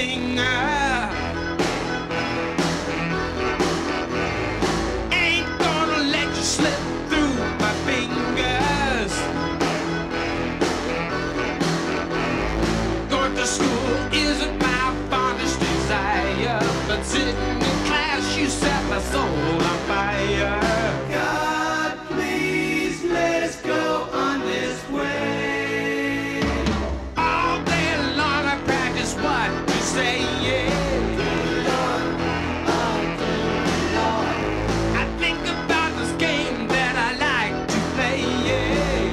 finger. Ain't gonna let you slip through my fingers. Going to school isn't my fondest desire, but sitting in class you set my soul on fire. God, please let us go on this way. All day long I practice what you say, yeah. I think about this game that I like to play, yeah.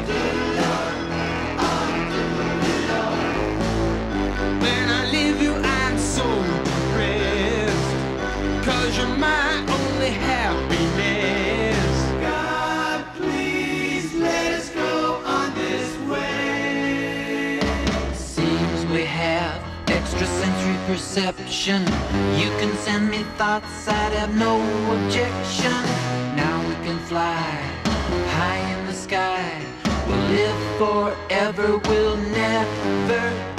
When I leave you I'm so depressed, 'cause you're my only happiness. God, please let us go on this way. Seems we have extrasensory perception. You can send me thoughts, I'd have no objection. Now we can fly high in the sky. We'll live forever, we'll never